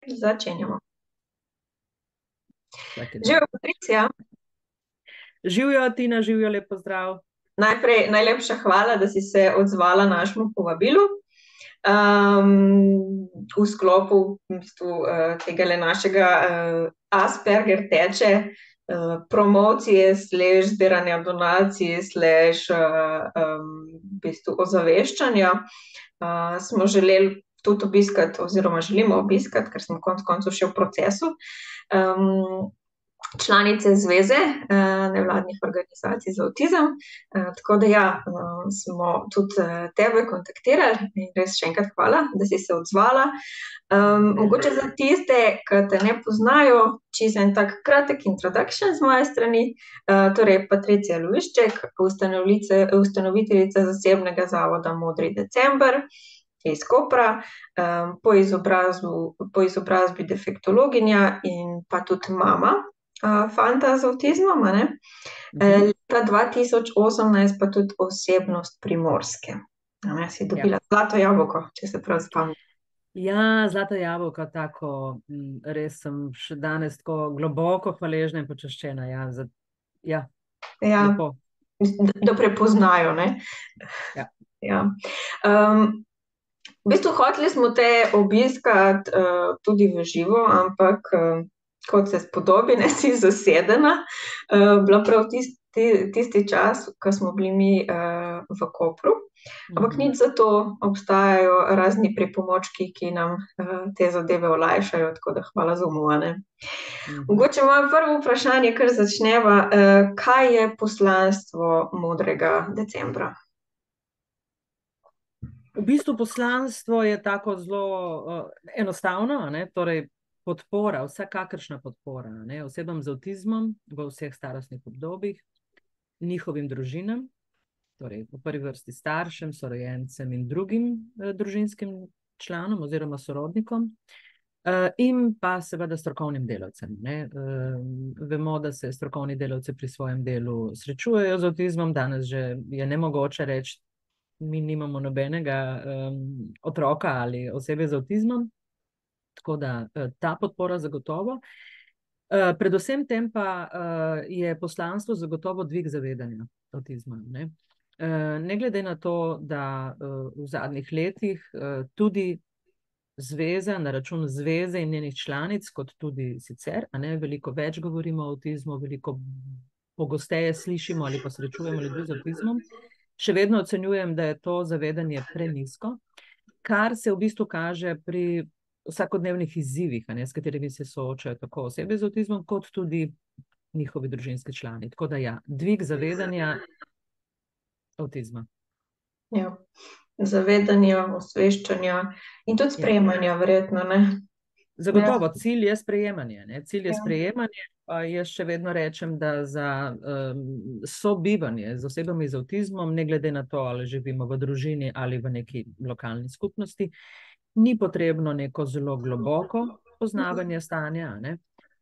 začenjamo. Vsake dan. Živijo, Patricija. Živijo, Tina, živijo, lep pozdrav. Najprej najlepša hvala, da si se odzvala našemu povabilu. V sklopu v bistvu, tega našega Asperger teče promocije, zbiranja donacij, v bistvu ozaveščanja. Smo želeli tudi obiskati, oziroma želimo obiskati, ker smo konec koncev še v procesu, članice Zveze nevladnih organizacij za avtizem. Tako da ja, smo tudi tebe kontaktirali in res še enkrat hvala, da si se odzvala. Mogoče za tiste, ki te ne poznajo, čisto en tak kratek introduction z moje strani. Torej, Patricija Lovišček, ustanoviteljica zasebnega zavoda Modri december iz Kopra, po izobrazbi defektologinja in pa tudi mama fanta z avtizmom, a ne? Leta 2018 pa tudi osebnost Primorske. Si dobila zlato jabolko, če se prav spomnim. Ja, zlato jabolko, tako, res sem še danes tako globoko hvaležna in počaščena. Ja, lepo. Da prepoznajo, ne? Ja. Ja. V bistvu hoteli smo te obiskati tudi v živo, ampak kot se spodobi, ne, si zasedena. Bila prav tisti čas, ko smo bili mi v Kopru. Ampak nič za to, obstajajo razni pripomočki, ki nam te zadeve olajšajo, tako da hvala za umovane. Mogoče moje prvo vprašanje, kar začneva, kaj je poslanstvo Modrega decembra? V bistvu poslanstvo je tako zelo enostavno, ne, torej podpora, vsakakršna podpora, ne, osebam z avtizmom v vseh starostnih obdobjih, njihovim družinam, torej v prvi vrsti staršem, sorojencem in drugim družinskim članom oziroma sorodnikom, in pa seveda strokovnim delavcem, ne. Vemo, da se strokovni delavci pri svojem delu srečujejo z avtizmom, danes že je nemogoče reči, mi nimamo nobenega otroka ali osebe z avtizmom. Tako da ta podpora zagotovo. Predvsem tem pa je poslanstvo zagotovo dvig zavedanja avtizma, ne. Ne glede na to, da v zadnjih letih tudi zveza, na račun zveze in njenih članic, kot tudi sicer, a ne, veliko več govorimo o avtizmu, veliko pogosteje slišimo ali pa srečujemo ljudi z avtizmom, še vedno ocenjujem, da je to zavedanje prenizko, kar se v bistvu kaže pri vsakodnevnih izzivih, a ne, s katerimi se soočajo tako osebe z avtizmom, kot tudi njihovi družinski člani. Tako da ja, dvig zavedanja avtizma. Ja, zavedanja, osveščanja in tudi sprejemanja, verjetno, ne? Zagotovo, cilj je sprejemanje, ne? Cilj je sprejemanje, pa jaz še vedno rečem, da za sobivanje z osebami z avtizmom, ne glede na to, ali živimo v družini ali v neki lokalni skupnosti, ni potrebno neko zelo globoko poznavanje stanja, ne?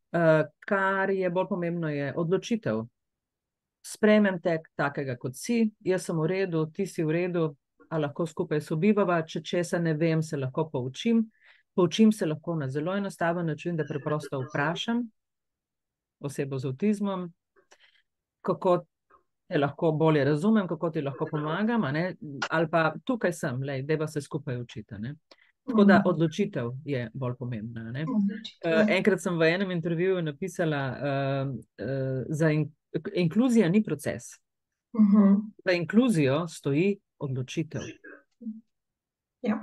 Kar je bolj pomembno, je odločitev. Sprejmem te takega, kot si, jaz sem v redu, ti si v redu, a lahko skupaj sobivava, če česa ne vem, se lahko poučim. Poučim se lahko na zelo enostaven način, da preprosto vprašam osebo z avtizmom, kako te lahko bolje razumem, kako ti lahko pomagam, a ne? Ali pa tukaj sem, dajva se skupaj učiti, ne? Tako da odločitev je bolj pomembna, ne? Enkrat sem v enem intervjuju napisala, inkluzija ni proces. Za inkluzijo stoji odločitev. Ja.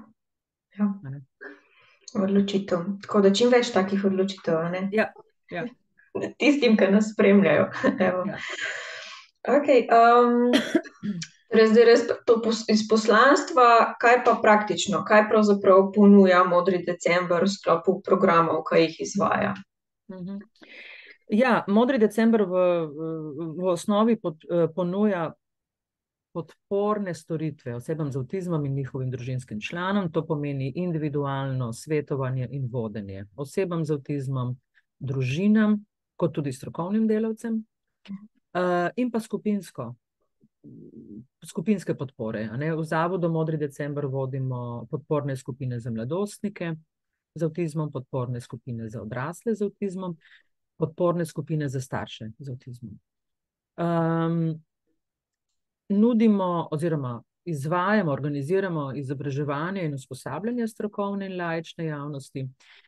Odločitev. Tako da čim več takih odločitev, a ne? Ja. Tistim, ki nas spremljajo. Okej, zdaj res to iz poslanstva, kaj pa praktično, kaj pravzaprav ponuja Modri december v sklopu programov, ki jih izvaja? Ja, Modri december v osnovi ponuja podporne storitve osebam z avtizmom in njihovim družinskim članom, to pomeni individualno svetovanje in vodenje osebam z avtizmom, družinam, kot tudi strokovnim delavcem, in pa skupinske podpore, a ne. V zavodu Modri december vodimo podporne skupine za mladostnike, z avtizmom, podporne skupine za odrasle z avtizmom, podporne skupine za starše z avtizmom. Nudimo oziroma izvajamo, organiziramo izobraževanje in usposabljanje strokovne in laične javnosti.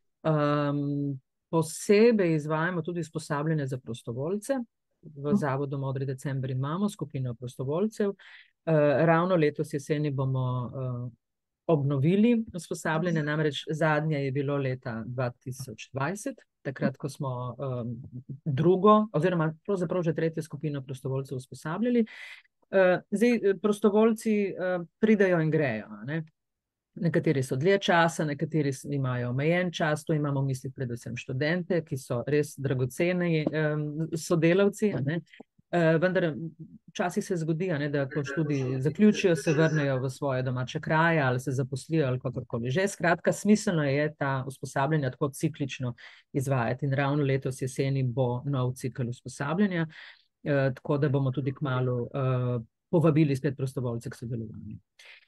Posebej izvajamo tudi usposabljanje za prostovoljce. V Zavodu Modri december imamo skupino prostovoljcev. Ravno letos jeseni bomo obnovili usposabljanje, namreč zadnje je bilo leta 2020, takrat, ko smo drugo, oziroma pravzaprav že tretjo skupino prostovoljcev usposabljali. Zdaj, prostovoljci pridejo in grejo, ne? Nekateri so dlje časa, nekateri imajo omejen čas, to imamo v mislih predvsem študente, ki so res dragoceni sodelavci, ne? Vendar včasih se zgodi, ne, da ko študij zaključijo, se vrnejo v svoje domače kraje ali se zaposlijo ali kakorkoli že. Skratka, smiselno je ta usposabljanja tako ciklično izvajati in ravno letos jeseni bo nov cikel usposabljanja, tako da bomo tudi kmalu povabili spet prostovoljce k sodelovanju.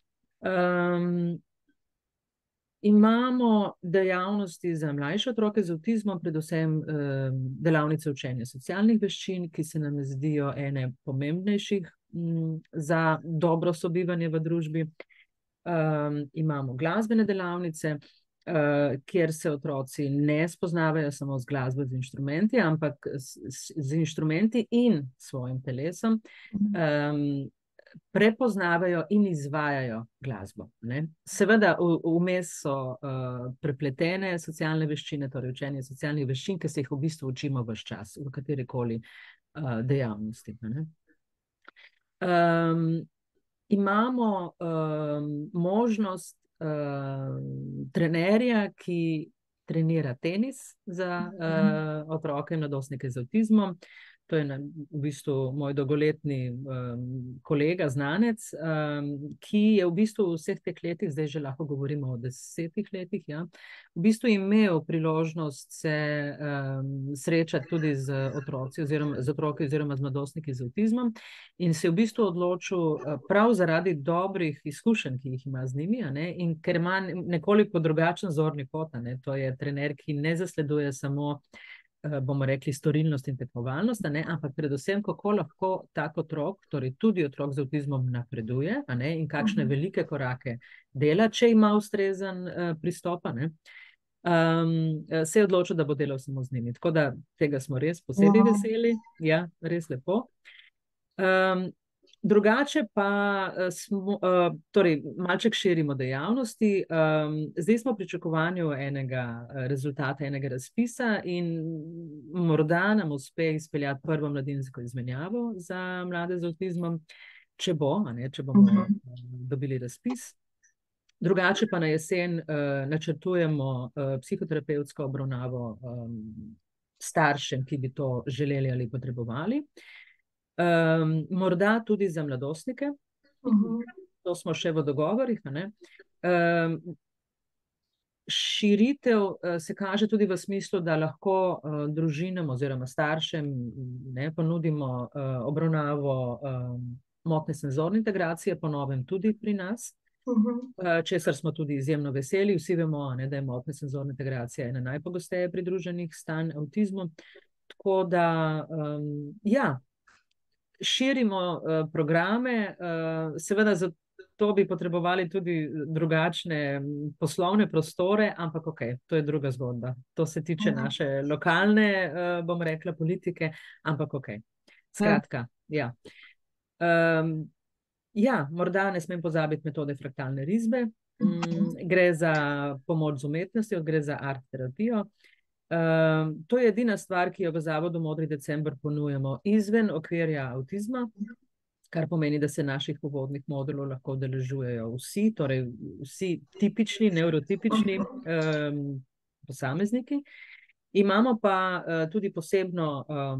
Imamo dejavnosti za mlajše otroke z avtizmom, predvsem delavnice učenja socialnih veščin, ki se nam zdijo ene pomembnejših za dobro sobivanje v družbi. Imamo glasbene delavnice, kjer se otroci ne spoznavajo samo z glasbo, z inštrumenti, ampak z inštrumenti in svojim telesom prepoznavajo in izvajajo glasbo, ne? Seveda vmes so prepletene socialne veščine, torej učenje socialnih veščin, ki se jih v bistvu učimo ves čas, v katerikoli dejavnosti, ne? Imamo možnost trenerja, ki trenira tenis za otroke in mladostnike z avtizmom. To je v bistvu moj dolgoletni kolega, znanec, ki je v bistvu v vseh teh letih, zdaj že lahko govorimo o 10 letih, ja, v bistvu imel priložnost se srečati tudi z otroci oziroma z mladostniki z avtizmom in se je v bistvu odločil prav zaradi dobrih izkušenj, ki jih ima z njimi, ne, in ker ima nekoliko drugačen zorni kot, ne, to je trener, ki ne zasleduje samo bomo rekli storilnost in tekmovalnost, ne, ampak predvsem, kako lahko tak otrok, torej tudi otrok z avtizmom napreduje, ne, in kakšne velike korake dela, če ima ustrezen pristop, ne. Se je odločil, da bo delal samo z njimi. Tako da tega smo res posebej veseli. Ja, res lepo. Drugače pa smo, torej malček širimo dejavnosti. Zdaj smo v pričakovanju enega rezultata, enega razpisa in morda nam uspe izpeljati prvo mladinsko izmenjavo za mlade z avtizmom, če bomo dobili razpis. Drugače pa na jesen načrtujemo psihoterapevtsko obravnavo staršem, ki bi to želeli ali potrebovali. Morda tudi za mladostnike, to smo še v dogovorih, ne. Širitev se kaže tudi v smislu, da lahko družinam oziroma staršem, ne, ponudimo obravnavo motnje senzorne integracije, po novem tudi pri nas, česar smo tudi izjemno veseli. Vsi vemo, ne, da je motnja senzorne integracije ena najpogosteje pridruženih stanj avtizmu, tako da ja, širimo programe, seveda za to bi potrebovali tudi drugačne poslovne prostore, ampak okej, to je druga zgodba. To se tiče naše lokalne, bom rekla, politike, ampak okej. Skratka, ja. Ja, morda ne smem pozabiti metode fraktalne risbe. Gre za pomoč z umetnostjo, gre za art terapijo. To je edina stvar, ki jo v Zavodu Modri december ponujamo izven okvirja avtizma, kar pomeni, da se naših uvodnih modulov lahko udeležujejo vsi, torej vsi tipični, nevrotipični posamezniki. Imamo pa tudi posebno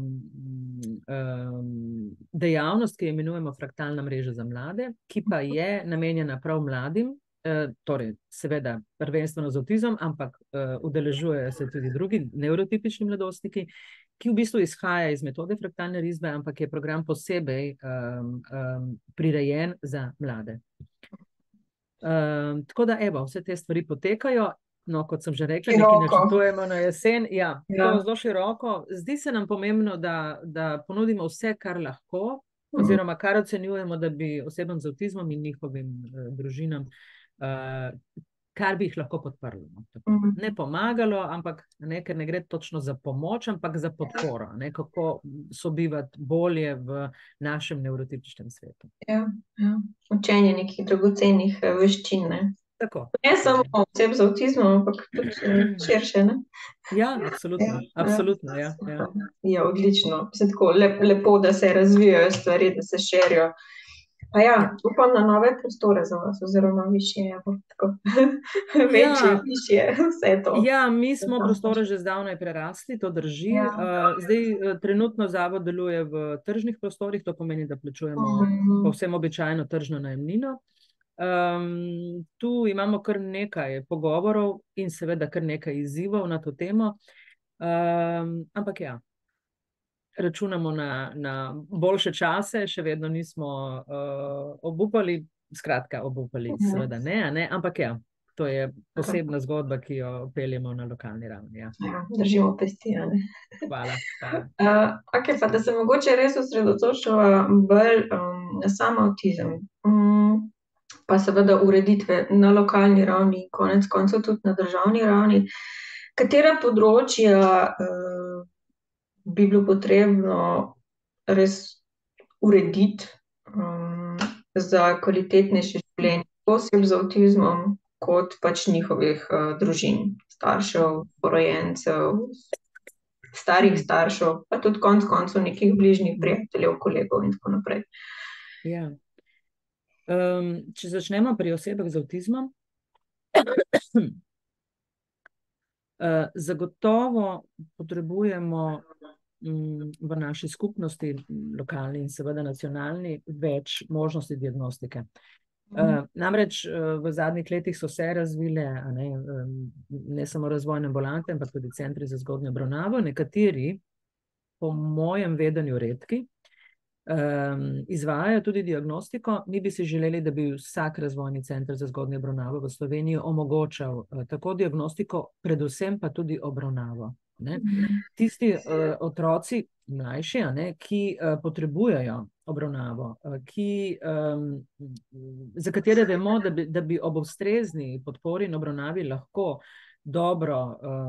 dejavnost, ki jo imenujemo fraktalna mreža za mlade, ki pa je namenjena prav mladim, torej seveda prvenstveno z avtizmom, ampak udeležujejo se tudi drugi nevrotipični mladostniki, ki v bistvu izhaja iz metode fraktalne risbe, ampak je program posebej prirejen za mlade. Tako da evo, vse te stvari potekajo. no, kot sem že rekla, nekaj Široko. načrtujemo na jesen. Ja, Ja. tako zelo široko. Zdi se nam pomembno, da ponudimo vse, kar lahko, oziroma kar ocenjujemo, da bi osebam z avtizmom in njihovim družinam, kar bi jih lahko podprlo. No, tako. Ne pomagalo, ampak ne, ker ne gre točno za pomoč, ampak za podporo, ne, kako sobivati bolje v našem nevrotipičnem svetu. Ja, ja. Učenje nekih dragocenih veščin. Ne, Tako. Ne samo oseb z avtizmom, ampak tudi širše. Ne? Ja, absolutno. Absolutno, ja. Je odlično. Tako lepo, da se razvijajo stvari, da se širijo. Pa ja, upam na nove prostore za vas, oziroma višje, večje, višje, vse to. Ja, mi smo prostore že zdavnaj prerasli, to drži. Zdaj trenutno zavod deluje v tržnih prostorih, to pomeni, da plačujemo povsem običajno tržno najemnino. Tu imamo kar nekaj pogovorov in seveda kar nekaj izzivov na to temo. Ampak ja, računamo na boljše čase, še vedno nismo obupali, skratka obupali, seveda ne, ampak ja, to je posebna zgodba, ki jo peljemo na lokalni ravni. Ja. Držimo pesti. Hvala. Ok, pa da se mogoče res osredotočava bolj na sam avtizem. Pa seveda ureditve na lokalni ravni, konec koncev tudi na državni ravni. Katera področja bi bilo potrebno res urediti za kvalitetnejše življenje oseb z avtizmom, kot pač njihovih družin, staršev, porojencev, starih staršev, pa tudi konec koncev nekih bližnjih prijateljev, kolegov in tako naprej. Ja. Če začnemo pri osebah z avtizmom, zagotovo potrebujemo v naši skupnosti, lokalni in seveda nacionalni, več možnosti diagnostike. Namreč v zadnjih letih so se razvile ne samo razvojne ambulante, ampak tudi centri za zgodnjo obravnavo, nekateri, po mojem vedenju redki, izvajajo tudi diagnostiko. Mi bi si želeli, da bi vsak razvojni center za zgodnjo obravnavo v Sloveniji omogočal tako diagnostiko, predvsem pa tudi obravnavo. Ne? Tisti otroci, mlajši, ki potrebujejo obravnavo, za katere vemo, da bi ob ustrezni podpori in obravnavi lahko dobro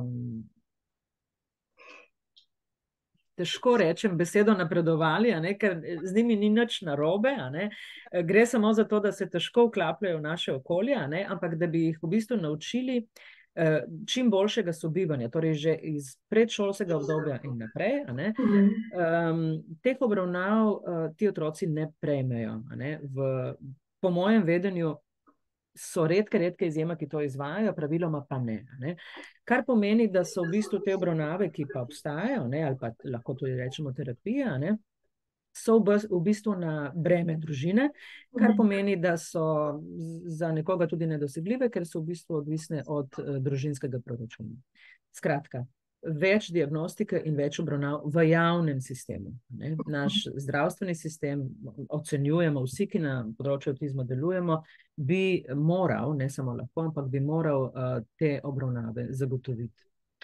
težko rečem besedo napredovali, ker z njimi ni nič narobe, gre samo za to, da se težko vklapljajo v naše okolje, ampak da bi jih v bistvu naučili čim boljšega sobivanja, torej že iz predšolskega obdobja in naprej. Teh obravnav ti otroci ne prejmejo. Po mojem vedenju so redke izjeme, ki to izvajajo, praviloma pa ne. Kar pomeni, da so v bistvu te obravnave, ki pa obstajajo, ali pa lahko tudi rečemo terapija, so v bistvu na breme družine, kar pomeni, da so za nekoga tudi nedosegljive, ker so v bistvu odvisne od družinskega proračuna. Skratka, več diagnostike in več obravnav v javnem sistemu. Naš zdravstveni sistem, ocenjujemo vsi, ki na področju avtizma delujemo, bi moral, ne samo lahko, ampak bi moral te obravnave zagotoviti.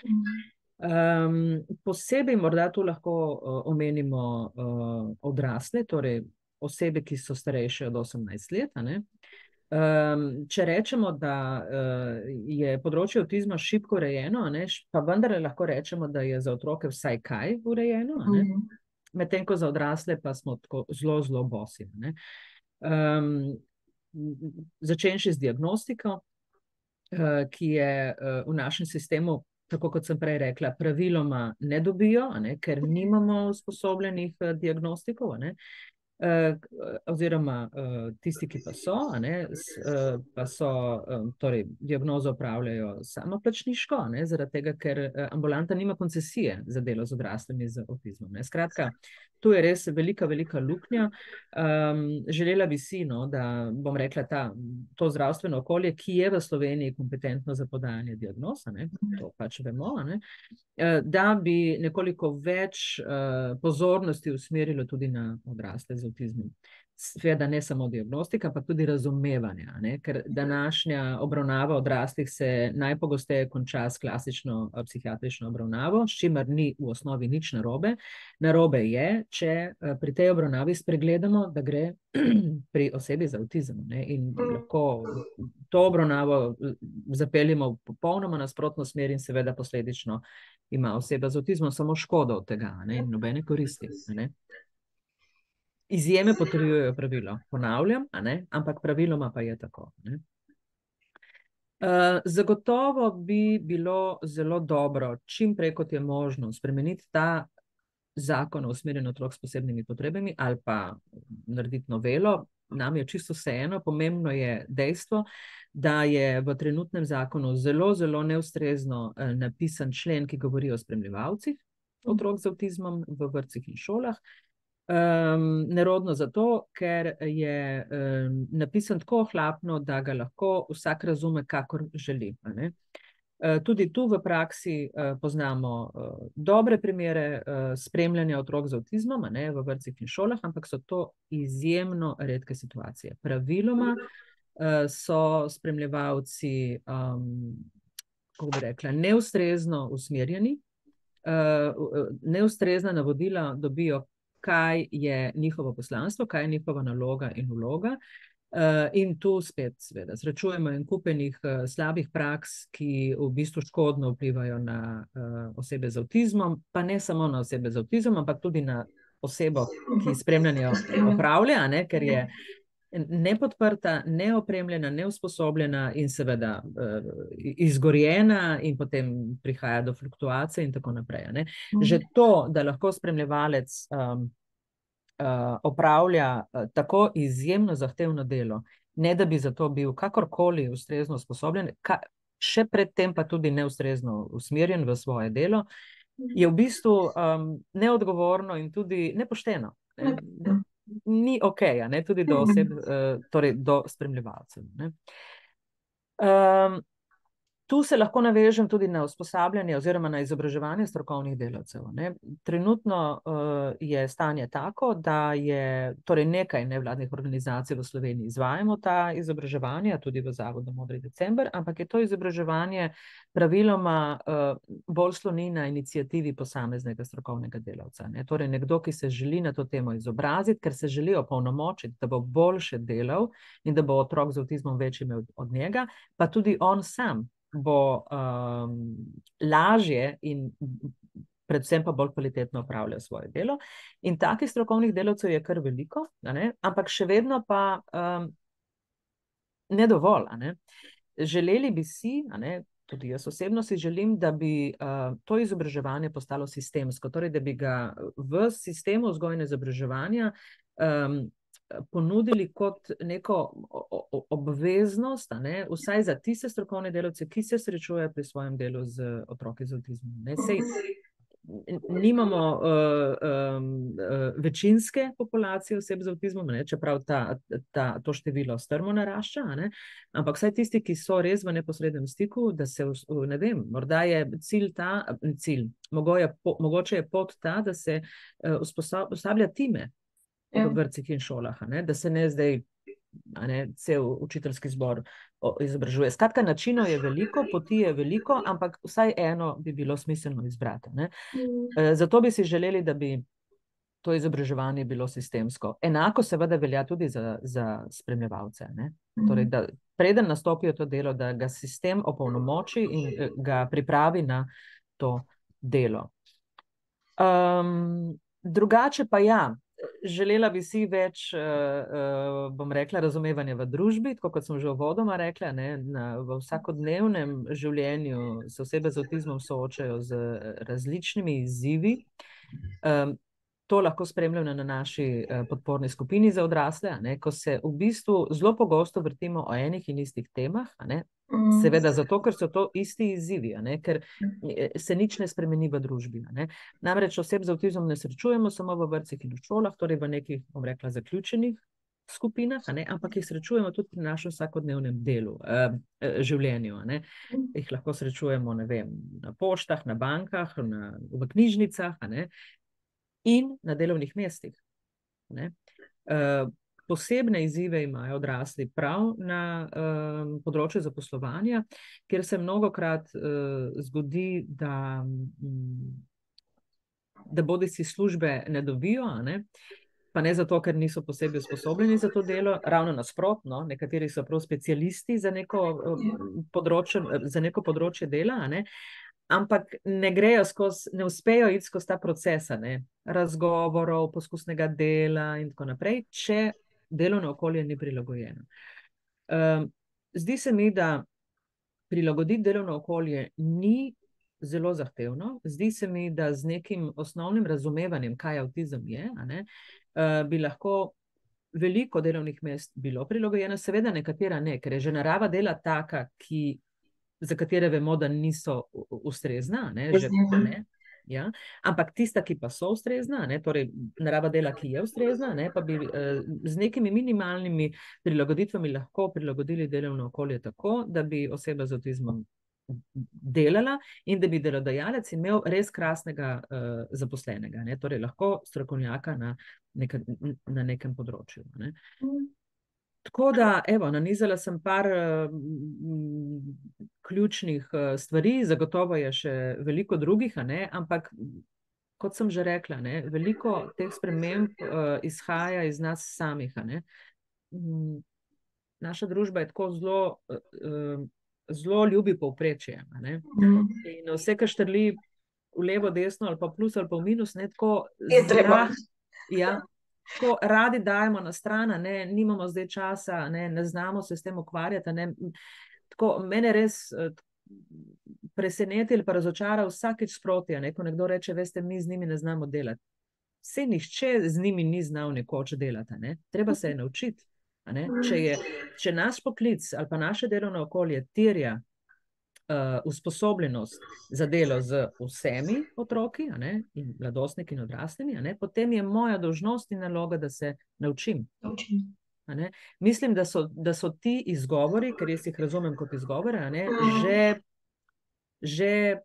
Posebej morda tu lahko omenimo odrasle, torej osebe, ki so starejše od 18 let. Če rečemo, da je področje avtizma šibko urejeno, pa vendar lahko rečemo, da je za otroke vsaj kaj urejeno, medtem ko za odrasle pa smo tako zelo bosi. Začenši z diagnostiko, ki je v našem sistemu, tako kot sem prej rekla, praviloma ne dobijo, ker nimamo usposobljenih diagnostikov, oziroma tisti, ki pa so, torej diagnozo opravljajo samoplačniško, zaradi tega, ker ambulanta nima koncesije za delo z odraslimi z avtizmom. Skratka, tu je res velika luknja. Želela bi si, da bom rekla, to zdravstveno okolje, ki je v Sloveniji kompetentno za podajanje diagnoz, to pač vemo, da bi nekoliko več pozornosti usmerilo tudi na odrasle z avtizmom. Seveda ne samo diagnostika, pa tudi razumevanje, ne? Ker današnja obravnava odraslih se najpogosteje konča s klasično psihiatrično obravnavo, s čimer ni v osnovi nič narobe. Narobe je, če pri tej obravnavi spregledamo, da gre pri osebi za avtizem, ne? In lahko to obravnavo zapeljemo v popolnoma nasprotno smer in seveda posledično ima oseba z avtizmom samo škodo od tega, ne? In nobene koristi, ne? Izjeme potrjujejo pravilo, ponavljam, ampak praviloma pa je tako. Ne? Zagotovo bi bilo zelo dobro, čim prej kot je možno, spremeniti ta zakon o usmerjanju otrok s posebnimi potrebami ali pa narediti novelo. Nam je čisto vseeno, pomembno je dejstvo, da je v trenutnem zakonu zelo, zelo neustrezno napisan člen, ki govori o spremljevalcih otrok z avtizmom v vrtcih in šolah. Nerodno zato, ker je napisan tako ohlapno, da ga lahko vsak razume, kakor želi. Tudi tu v praksi poznamo dobre primere spremljanja otrok z avtizmom v vrtcih in šolah, ampak so to izjemno redke situacije. Praviloma so spremljevalci, kako bi rekla, neustrezno usmerjeni, neustrezna navodila dobijo, kaj je njihovo poslanstvo, kaj je njihova naloga in vloga. In tu spet seveda srečujemo en kupenih slabih praks, ki v bistvu škodno vplivajo na osebe z avtizmom, pa ne samo na osebe z avtizmom, ampak tudi na osebo, ki spremljanje opravlja, ker je nepodprta, neopremljena, neusposobljena in seveda izgorjena in potem prihaja do fluktuacije in tako naprej. Že to, da lahko spremljevalec opravlja tako izjemno zahtevno delo, ne da bi za to bil kakorkoli ustrezno usposobljen, še predtem pa tudi neustrezno usmerjen v svoje delo, je v bistvu neodgovorno in tudi nepošteno. Ni okej, tudi do oseb, torej do spremljevalcev. Tu se lahko navežem tudi na usposabljanje oziroma na izobraževanje strokovnih delavcev. Trenutno je stanje tako, da je torej nekaj nevladnih organizacij v Sloveniji izvajamo ta izobraževanja, tudi v Zavodu Modri december, ampak je to izobraževanje praviloma bolj sloni na iniciativi posameznega strokovnega delavca. Torej nekdo, ki se želi na to temo izobraziti, ker se želi opolnomočiti, da bo boljše delal in da bo otrok z avtizmom večji od njega, pa tudi on sam bo lažje in predvsem pa bolj kvalitetno opravljal svoje delo. In takih strokovnih delavcev je kar veliko, ampak še vedno pa ne dovolj. Želeli bi si, tudi jaz osebno si želim, da bi to izobraževanje postalo sistemsko, torej da bi ga v sistemu vzgoje in izobraževanja ponudili kot neko obveznost, vsaj za tiste strokovne delavce, ki se srečujejo pri svojem delu z otroki z avtizmom. Sej nimamo večinske populacije oseb z avtizmom, čeprav to število strmo narašča, ampak vsaj tisti, ki so res v neposrednem stiku, da se, ne vem, morda je mogoče je pot ta, da se usposablja time v vrtcih in šolah, da se ne zdaj cel učiteljski zbor izobražuje. Skratka, načinov je veliko, poti je veliko, ampak vsaj eno bi bilo smiselno izbrati. Zato bi si želeli, da bi to izobraževanje bilo sistemsko. Enako seveda velja tudi za spremljevalce. Torej, da preden nastopijo to delo, da ga sistem opolnomoči in ga pripravi na to delo. Drugače pa ja, želela bi si več, bom rekla, razumevanja v družbi, tako kot sem že uvodoma rekla, v vsakodnevnem življenju se osebe z avtizmom soočajo z različnimi izzivi. To lahko spremljamo na naši podporni skupini za odrasle, ko se v bistvu zelo pogosto vrtimo o enih in istih temah, seveda zato, ker so to isti izzivi, ker se nič ne spremeni v družbi. Namreč oseb z avtizmom ne srečujemo samo v vrtcih in v šolah, torej v nekih, bom rekla, zaključenih skupinah, ampak jih srečujemo tudi pri našem vsakodnevnem delu, življenju. Jih lahko srečujemo, ne vem, na poštah, na bankah, v knjižnicah, in na delovnih mestih. posebne izzive imajo odrasli prav na področju zaposlovanja, kjer se mnogokrat zgodi, da bodisi službe ne dobijo, pa ne zato, ker niso posebej usposobljeni za to delo, ravno nasprotno, nekateri so prav specialisti za neko področje dela, ampak ne uspejo iti skozi ta proces, razgovorov, poskusnega dela in tako naprej, če delovno okolje ni prilagojeno. Zdi se mi, da prilagoditi delovno okolje ni zelo zahtevno. Zdi se mi, da z nekim osnovnim razumevanjem, kaj avtizem je, bi lahko veliko delovnih mest bilo prilagojeno, seveda nekatera ne, ker je že narava dela taka, za katere vemo, da niso ustrezna, že ne. Ja? Ampak tista, ki pa so ustrezna, torej narava dela, ki je ustrezna, pa bi z nekimi minimalnimi prilagoditvami lahko prilagodili delovno okolje tako, da bi oseba z avtizmom delala in da bi delodajalec imel res krasnega zaposlenega, torej lahko strokovnjaka na nekem področju. Tako da, evo, nanizala sem par ključnih stvari, zagotovo je še veliko drugih, ampak kot sem že rekla, veliko teh sprememb izhaja iz nas samih. Naša družba je tako zelo ljubi povprečje. In vse, kar štrli v levo, desno ali pa plus ali pa v minus, tako tako radi dajemo na stran, nimamo zdaj časa, ne znamo se s tem ukvarjati. Tako mene res preseneti ali pa razočara vsakič sproti, ko nekdo reče, veste, mi z njimi ne znamo delati. Vse nihče z njimi ni znal nekoč delati, treba se je naučiti. Če naš poklic ali pa naše delovno okolje terja usposobljenost za delo z vsemi otroki, in mladostniki in odraslimi, potem je moja dolžnost in naloga, da se naučim. Mislim, da so ti izgovori, ker jaz jih razumem kot izgovore, že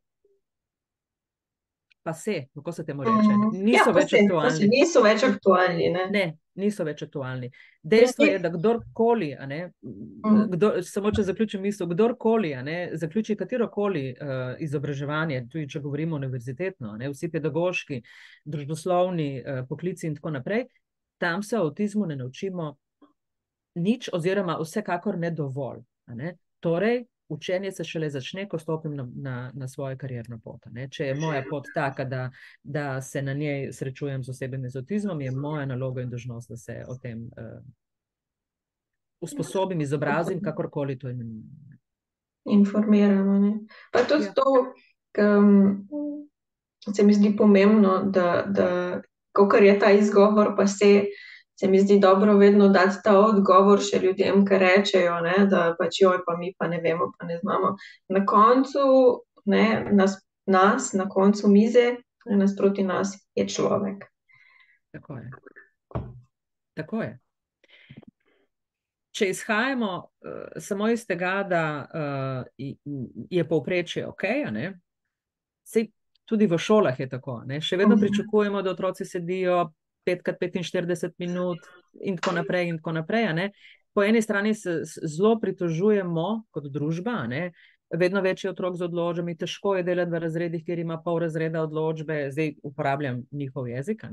pa kako se temu reče, niso več aktualni. Ne, niso več aktualni. Dejstvo je, da kdorkoli, samo če zaključim misel, kdorkoli zaključi katerokoli izobraževanje, tudi če govorimo univerzitetno, vsi pedagoški, družboslovni poklici in tako naprej, tam se o avtizmu ne naučimo nič oziroma vsekakor ne dovolj. Torej, učenje se šele začne, ko stopim na svojo karierno pot. Če je moja pot taka, da se na njej srečujem z osebami z avtizmom, je moja naloga in dolžnost, da se o tem usposobim, izobrazim, kakorkoli to imenujem. Informiramo. Pa tudi to, se mi zdi pomembno, da kakor je ta izgovor, pa se mi zdi dobro vedno dati ta odgovor še ljudem, ki rečejo, da pač joj, pa mi pa ne vemo, pa ne znamo. Na koncu, na koncu mize, nasproti nas je človek. Tako je. Tako je. Če izhajamo samo iz tega, da je povprečje okej, saj tudi v šolah je tako, še vedno pričakujemo, da otroci sedijo 5x45 minut in tako naprej. Po eni strani se zelo pritožujemo kot družba, vedno več je otrok z odločbami, težko je delati v razredih, kjer ima pol razreda odločbe, zdaj uporabljam njihov jezik,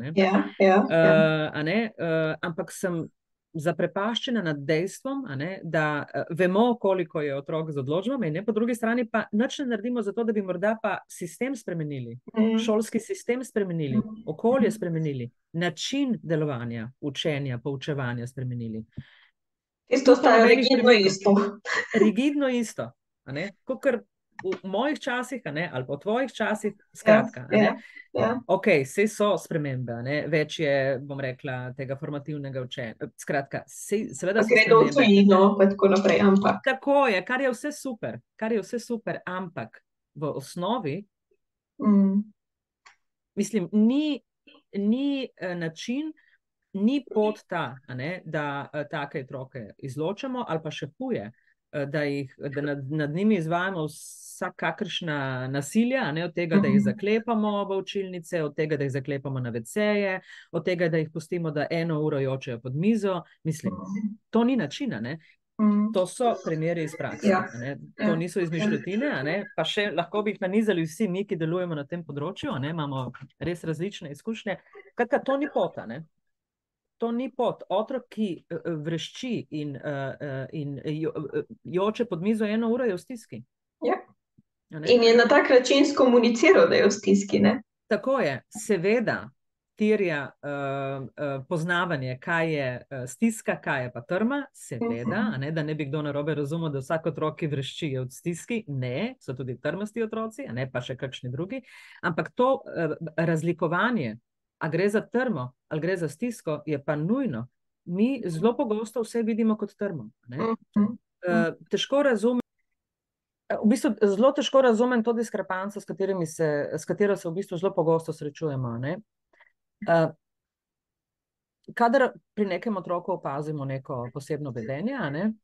ampak sem zaprepaščena nad dejstvom, da vemo, koliko je otrok z odločbami, po drugi strani pa nič ne naredimo za to, da bi morda pa sistem spremenili, šolski sistem spremenili, okolje spremenili, način delovanja, učenja, poučevanja spremenili. Isto ostaja rigidno isto. Rigidno isto, kakor v mojih časih, ali pa v tvojih časih, skratka. Ok, sej so spremembe, več je, bom rekla, tega formativnega učenja. Skratka, seveda so spremembe. Gredo v tujino, pa tako naprej, ampak. Tako je, kar je vse super, ampak v osnovi, mislim, ni način, ni pot ta, da take otroke izločamo, ali pa še huje, da nad njimi izvajamo vsakakršna nasilja, od tega, da jih zaklepamo v učilnice, od tega, da jih zaklepamo na WC-je, od tega, da jih pustimo, da 1 uro jočejo pod mizo. Mislim, to ni način, ne? To so primeri iz prakse. To niso izmišljotine, pa še lahko bi jih nanizali vsi mi, ki delujemo na tem področju, imamo res različne izkušnje. Kratka, to ni pot, To ni pot. Otrok, ki vrešči in joče pod mizo 1 uro, je v stiski. Ja. In je na tak način skomuniciral, da je v stiski, ne? Tako je. Seveda terja poznavanje, kaj je stiska, kaj je pa trma. Seveda, da ne bi kdo narobe razumel, da vsak otrok, ki vrešči, je v stiski. Ne, so tudi trmasti otroci, pa še kakšni drugi. Ampak to razlikovanje, a gre za trmo ali gre za stisko, je pa nujno. Mi zelo pogosto vse vidimo kot trmo. Težko razumem, v bistvu zelo težko razumem to diskrepanco, s katero se v bistvu zelo pogosto srečujemo. Kadar pri nekem otroku opazimo neko posebno vedenje,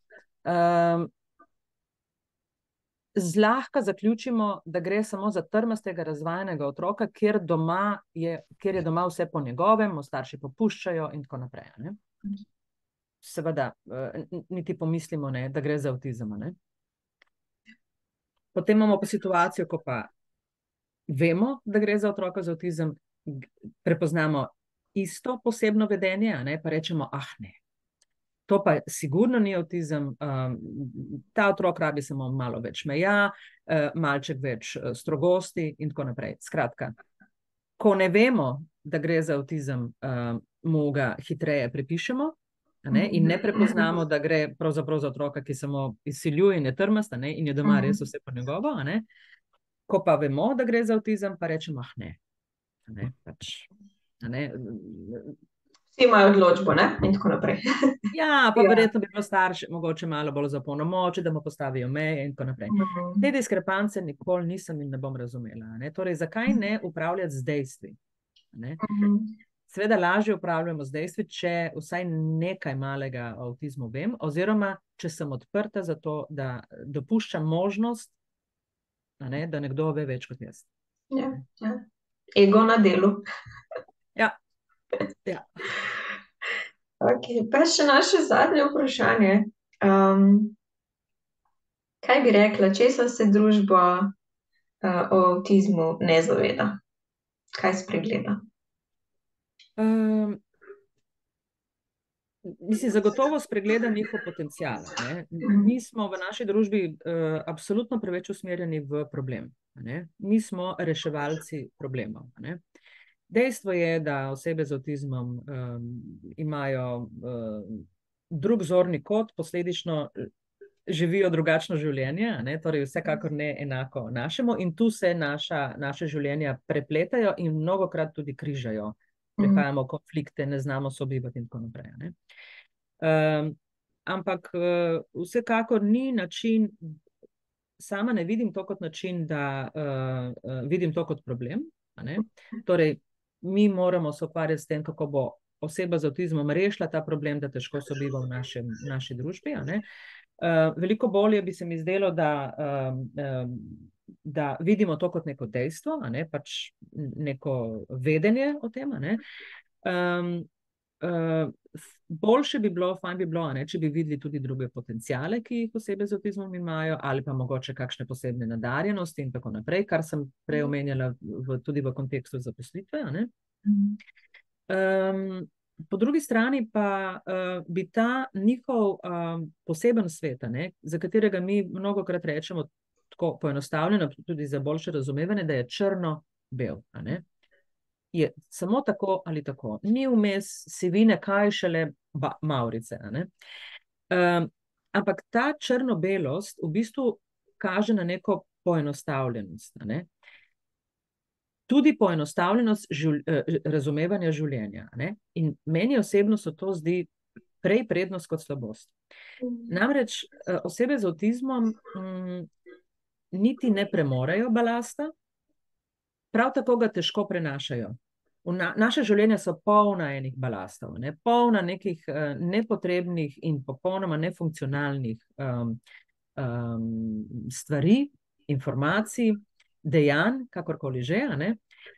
zlahka zaključimo, da gre samo za trmastega, razvajenega otroka, kjer je doma vse po njegovem, mu starši popuščajo in tako naprej. Seveda, niti pomislimo, da gre za avtizem. Potem imamo pa situacijo, ko pa vemo, da gre za otroka z avtizem, prepoznamo isto posebno vedenje, pa rečemo, ne. To pa sigurno ni avtizem, ta otrok rabi samo malo več meja, malček več strogosti in tako naprej. Skratka, ko ne vemo, da gre za avtizem, mu ga hitreje prepišemo in ne prepoznamo, da gre pravzaprav za otroka, ki samo izsiljuje in je trmast in je doma res vse po njegovo. Ko pa vemo, da gre za avtizem, pa rečemo, pač. Vsi imajo odločbo, in tako naprej. Ja, pa verjetno bi bilo starše mogoče malo bolj za polnomoči, da mu postavijo meje in tako naprej. Te diskrepance nikoli nisem in ne bom razumela. Torej, zakaj ne upravljati z dejstvi? Seveda lažje upravljamo z dejstvi, če vsaj nekaj malega o avtizmu vem, oziroma če sem odprta za to, da dopuščam možnost, da nekdo ve več kot jaz. Ja. Ego na delu. Ja. Pa še naše zadnje vprašanje. Kaj bi rekla, česa se družba o avtizmu ne zaveda? Kaj spregleda? Mislim, zagotovo spregleda njihov potencial. Mi smo v naši družbi absolutno preveč usmerjeni v problem. Mi smo reševalci problemov. Dejstvo je, da osebe z avtizmom imajo drug zorni kot, posledično živijo drugačno življenje, torej vsekakor ne enako našemu, in tu se naše življenja prepletajo in mnogokrat tudi križajo. Prihajamo v konflikte, ne znamo sobivati in tako naprej. Ampak vsekakor ni način, sama ne vidim to kot način, da vidim to kot problem. Torej, mi moramo se ukvarjati s tem, kako bo oseba z avtizmom rešila ta problem, da težko sobiva v naši družbi. Veliko bolje bi se mi zdelo, da vidimo to kot neko dejstvo, pač neko vedenje o tem. Boljše bi bilo, fajn bi bilo, če bi videli tudi druge potenciale, ki jih osebe z avtizmom imajo, ali pa mogoče kakšne posebne nadarjenosti in tako naprej, kar sem prej omenjala tudi v kontekstu zaposlitve. Po drugi strani pa bi ta njihov poseben svet, za katerega mi mnogokrat rečemo tako poenostavljeno, tudi za boljše razumevanje, da je črno-bel. Je samo tako ali tako. Ni vmes sivine, kaj šele mavrice. Ampak ta črno-belost v bistvu kaže na neko poenostavljenost. Tudi poenostavljenost razumevanja življenja. In meni osebno se to zdi prej prednost kot slabost. Namreč osebe z avtizmom niti ne premorejo balasta, prav tako ga težko prenašajo. Naše življenja so polna enih balastov, polna nekih nepotrebnih in popolnoma nefunkcionalnih stvari, informacij, dejanj, kakorkoli že, a ne.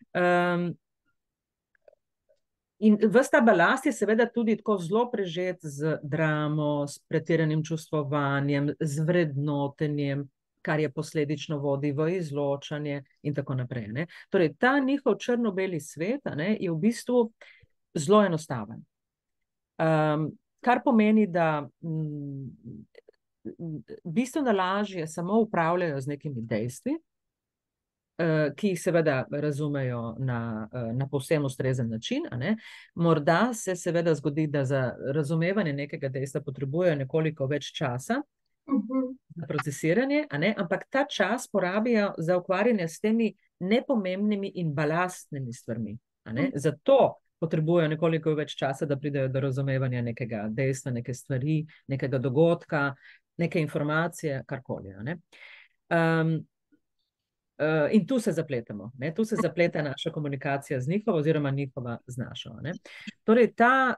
In ves ta balast je seveda tudi tako zelo prežet z dramo, s pretiranim čustvovanjem, z vrednotenjem, kar je posledično vodi v izločanje in tako naprej, ne. Torej, ta njihov črno-beli svet, a ne, je v bistvu zelo enostaven. Kar pomeni, da bistveno lažje samo upravljajo z nekimi dejstvi, ki jih seveda razumejo na povsem ustrezen način, a ne. Morda se seveda zgodi, da za razumevanje nekega dejstva potrebujejo nekoliko več časa za procesiranje, a ne, ampak ta čas porabijo za ukvarjanje s temi nepomembnimi in balastnimi stvarmi, a ne. Zato potrebujejo nekoliko več časa, da pridejo do razumevanja nekega dejstva, neke stvari, nekega dogodka, neke informacije, karkoli, a ne. In tu se zapletamo, ne? Tu se zapleta naša komunikacija z njihovo oziroma njihova z našo, ne? Torej,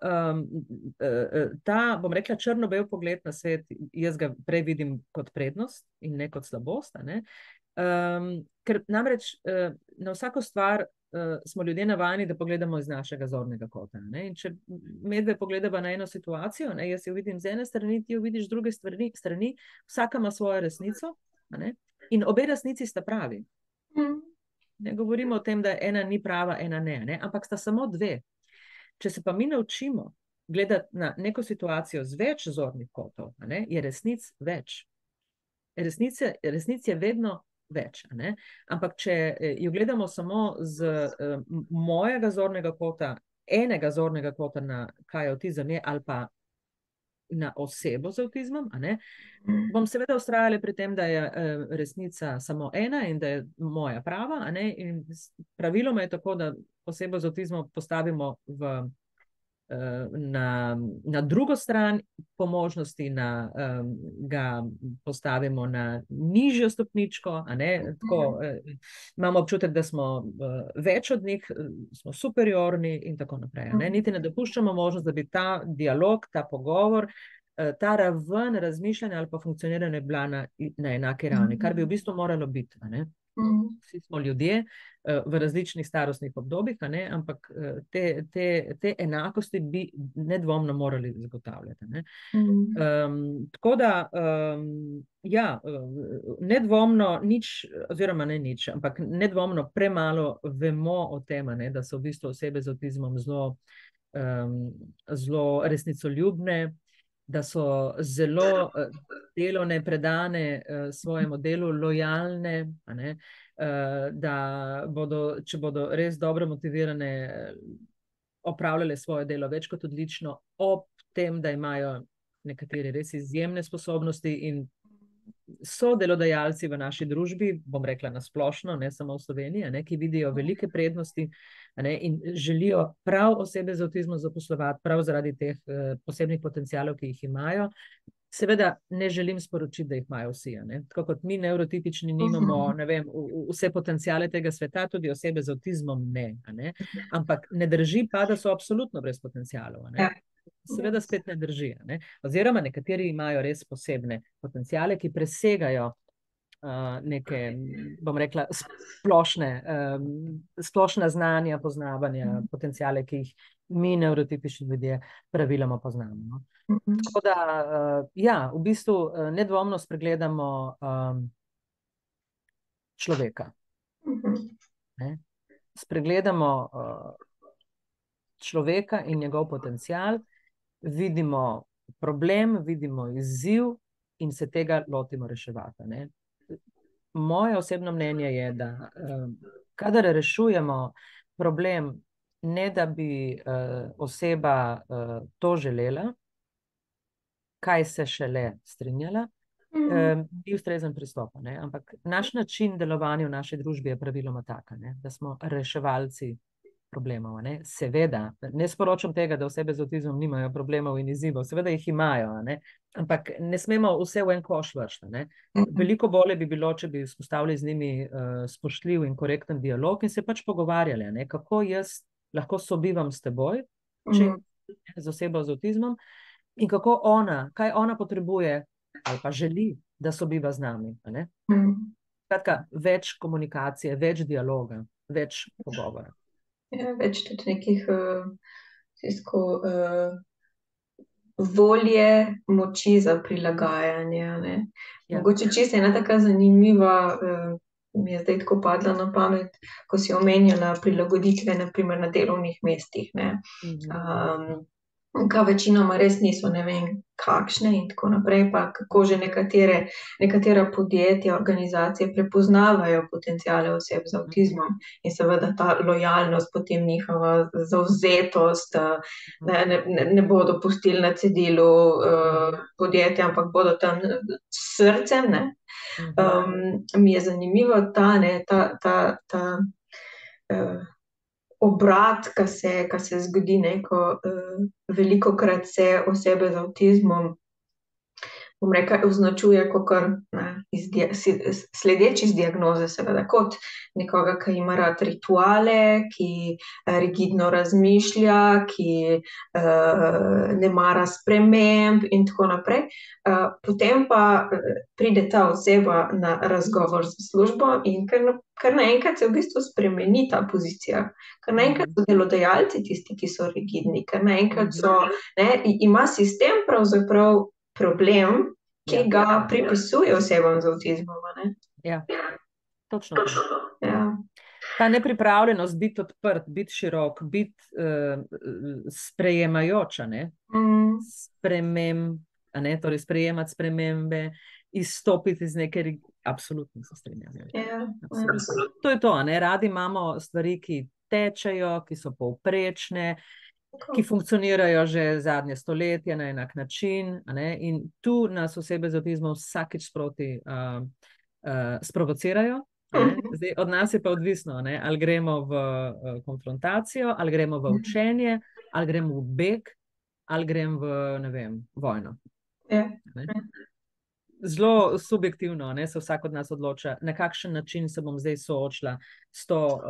ta, bom rekla, črno-bel pogled na svet, jaz ga prej vidim kot prednost in ne kot slabost, ne? Ker namreč na vsako stvar smo ljudje navajeni, da pogledamo iz našega zornega kota, ne? In če medve pogledava na eno situacijo, ne, jaz jo vidim z ene strani, ti jo vidiš z druge strani, vsaka ima svojo resnico, a ne? In obe resnici sta pravi. Ne govorimo o tem, da ena ni prava, ena ne, ne, ampak sta samo dve. Če se pa mi naučimo gledati na neko situacijo z več zornih kotov, a ne, je resnic več. Resnic je vedno več, a ne? Ampak če jo gledamo samo z mojega zornega kota, enega zornega kota na kaj avtizem je, ali pa na osebo z avtizmom, a ne, bom seveda vztrajala pri tem, da je resnica samo ena in da je moja prava, a ne, in praviloma je tako, da osebo z avtizmom postavimo na drugo stran, po možnosti ga postavimo na nižjo stopničko, a ne, tako, imamo občutek, da smo več od njih, smo superiorni in tako naprej, a ne, niti ne dopuščamo možnost, da bi ta dialog, ta pogovor, ta raven razmišljanja ali pa funkcioniranja bila na enaki ravni, kar bi v bistvu moralo biti, a ne. Vsi smo ljudje v različnih starostnih obdobjih, a ne, ampak te enakosti bi nedvomno morali zagotavljati, ne. Tako da, ja, nedvomno nič, oziroma ne nič, ampak nedvomno premalo vemo o tem, a ne, da so v bistvu osebe z avtizmom zelo resnicoljubne, da so zelo delovne, predane svojemu delu, lojalne, a ne, da bodo, če bodo res dobro motivirane, opravljale svoje delo več kot odlično, ob tem, da imajo nekateri res izjemne sposobnosti in so delodajalci v naši družbi, bom rekla na splošno, ne samo v Sloveniji, a ne, ki vidijo velike prednosti, a ne, in želijo prav osebe z avtizmom zaposlovati, prav zaradi teh posebnih potencialov, ki jih imajo. Seveda ne želim sporočiti, da jih imajo vsi, a ne. Tako kot mi nevrotipični nimamo, ne vem, vse potenciale tega sveta, tudi osebe z avtizmom ne, a ne. Ampak ne drži pa, da so absolutno brez potencialov, a ne. Seveda spet ne drži, a ne. Oziroma nekateri imajo res posebne potenciale, ki presegajo neke, bom rekla, splošna znanja, poznavanja, potenciale, ki jih mi nevrotipični ljudje praviloma poznamo, no. Tako da, ja, v bistvu nedvomno spregledamo človeka. Ne? Spregledamo človeka in njegov potencial, vidimo problem, vidimo izziv in se tega lotimo reševati, ne. Moje osebno mnenje je, da kadar rešujemo problem, ne da bi oseba to želela, kaj se šele strinjala, ni ustrezen pristop, ne. Ampak naš način delovanja v naši družbi je praviloma tak, ne, da smo reševalci problemov, ne. Seveda, ne sporočam tega, da osebe z avtizmom nimajo problemov in izzivov, seveda jih imajo, ne, ampak ne smemo vse v en koš vršiti, ne. Veliko bolje bi bilo, če bi vzpostavili z njimi spoštljiv in korekten dialog in se pač pogovarjali, ne, kako jaz lahko sobivam s teboj, če z osebo z avtizmom, in kako ona, kaj ona potrebuje ali pa želi, da sobiva z nami. A ne? Mm. Skratka, več komunikacije, več dialoga, več pogovora. Ja, več tudi nekih volje, moči za prilagajanje. Ne. Ja. Mogoče čisto ena taka zanimiva, mi je zdaj tako padla na pamet, ko si omenjala prilagoditve, naprimer na delovnih mestih. Ne. Ka večinoma res niso ne vem kakšne in tako naprej, pa kako že nekatera podjetja, organizacije prepoznavajo potenciale oseb z avtizmom in seveda ta lojalnost, potem njihova zavzetost, ne bodo pustili na cedilu podjetja, ampak bodo tam s srcem, ne. Mi je zanimivo ta obrat, ka se zgodi, ne, ko velikokrat se osebe z avtizmom, bom rekla, označuje kakor, ne, sledeč iz diagnoze seveda, kot nekoga, ki ima rad rituale, ki rigidno razmišlja, ki ne mara sprememb in tako naprej. Potem pa pride ta oseba na razgovor za službo in kar naenkrat se v bistvu spremeni ta pozicija. Kar naenkrat so delodajalci tisti, ki so rigidni, kar naenkrat ima sistem pravzaprav problem, ki ga pripisuje osebam z avtizmom, a ne. Ja, točno to. Ja. Ta nepripravljenost biti odprt, biti širok, biti sprejemajoč, a ne, sprememb, a ne, torej sprejemati spremembe, izstopiti iz neke absolutno se strinjam. To je to, a ne, radi imamo stvari, ki tečejo, ki so povprečne, ki funkcionirajo že zadnje stoletje na enak način, a ne, in tu nas osebe z avtizmom vsakič sproti sprovocirajo. Zdaj, od nas je pa odvisno, ne, ali gremo v konfrontacijo, ali gremo v učenje, ali gremo v beg, ali gremo v, ne vem, vojno. Zelo subjektivno, ne, se vsak od nas odloča, na kakšen način se bom zdaj soočila s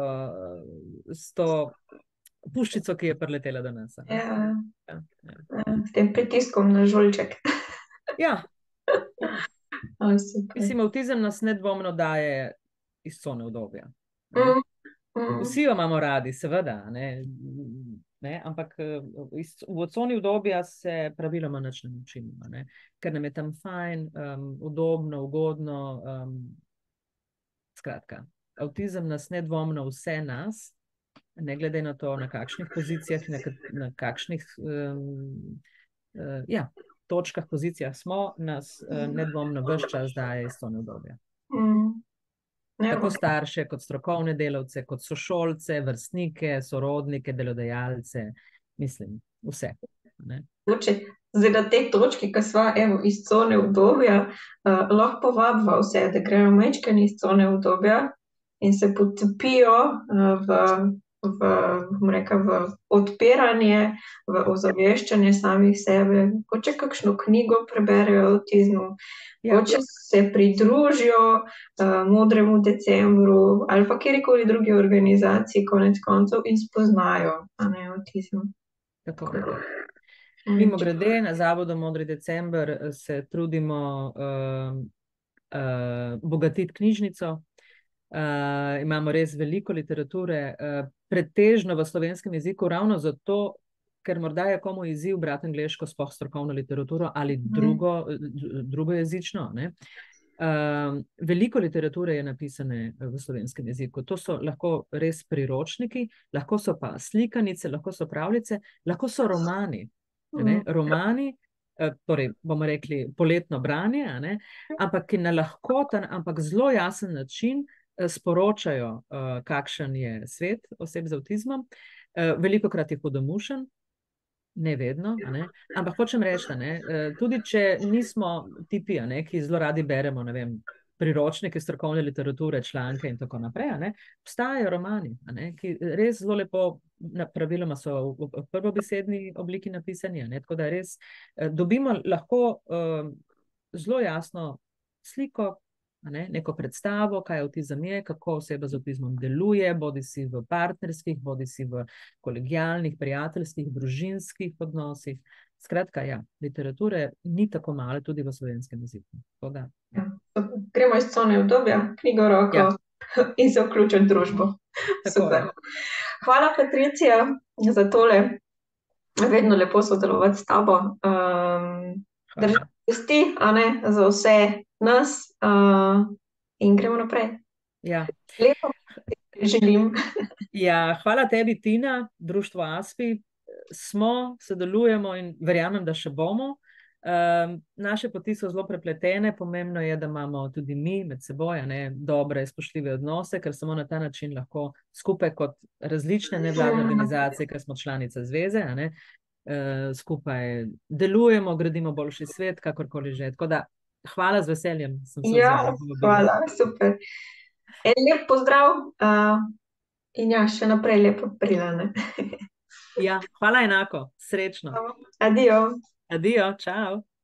to puščico, ki je priletela do nas. S tem pritiskom na žolček. Ja. Mislim, avtizem nas nedvomno daje iz cone udobja. Vsi jo imamo radi, seveda, ne, ampak v coni udobja se praviloma nič ne učimo, ne, ker nam je tam fajn, udobno, ugodno. Skratka, avtizem nas nedvomno vse nas, ne glede na to, na kakšnih pozicijah, na kakšnih točkah, pozicijah smo, nas nedvomno ves čas daje iz cone udobja. Tako starše, kot strokovne delavce, kot sošolce, vrstnike, sorodnike, delodajalce, mislim, vse. Zdaj na tej točki, ko sva iz cone udobja, lahko povabiva vse, da grejo majčkeno iz cone udobja in se potopijo bom rekla, v odpiranje, v ozaveščanje samih sebe, mogoče kakšno knjigo preberejo o avtizmu, mogoče se pridružijo Modremu decembru ali pa katerikoli drugi organizaciji konec koncev in spoznajo, a ne, avtizem. Tako. Mimogrede, na Zavodu Modri december se trudimo bogatiti knjižnico. Imamo res veliko literature, pretežno v slovenskem jeziku, ravno zato, ker morda je komu izziv brati angleško, sploh strokovno literaturo ali drugojezično, ne. Veliko literature je napisane v slovenskem jeziku. To so lahko res priročniki, lahko so pa slikanice, lahko so pravljice, lahko so romani. Romani, torej bomo rekli poletno branje, a ne, ampak na lahkoten, ampak zelo jasen način sporočajo, kakšen je svet oseb z avtizmom. Velikokrat je hudomušen, ne vedno, a ne, ampak hočem reči, a ne, tudi če nismo tipi, a ne, ki zelo radi beremo, ne vem, priročnike strokovne literature, članke in tako naprej, a ne, obstajajo romani, a ne, ki res zelo lepo, praviloma so v prvobesedni obliki napisani, a ne, tako da res dobimo lahko zelo jasno sliko neko predstavo, kaj avtizem je, kako oseba z avtizmom deluje, bodi si v partnerskih, bodi si v kolegijalnih, prijateljskih, družinskih odnosih. Skratka, ja, literature ni tako malo tudi v slovenskem jeziku. Ja, gremo iz cone obdobja, knjigo v roko in se vključiti v družbo. Super. Hvala, Patricija, za tole. Vedno lepo sodelovati s tabo. Držati vesti, za vse nas in gremo naprej. Ja. Lepo želim. Ja, hvala tebi, Tina, Društvo Aspi. Smo, sodelujemo in verjamem, da še bomo. Naše poti so zelo prepletene, pomembno je, da imamo tudi mi med seboj dobre, spoštljive odnose, ker samo na ta način lahko skupaj kot različne nevladne organizacije, ker smo članica zveze, skupaj delujemo, gradimo boljši svet, kakorkoli že. Tako da, hvala, z veseljem sem se odzvala. Hvala, super. Lep pozdrav in ja, še naprej lepo prilane. Ja, hvala enako, srečno. Adijo. Adijo, čau.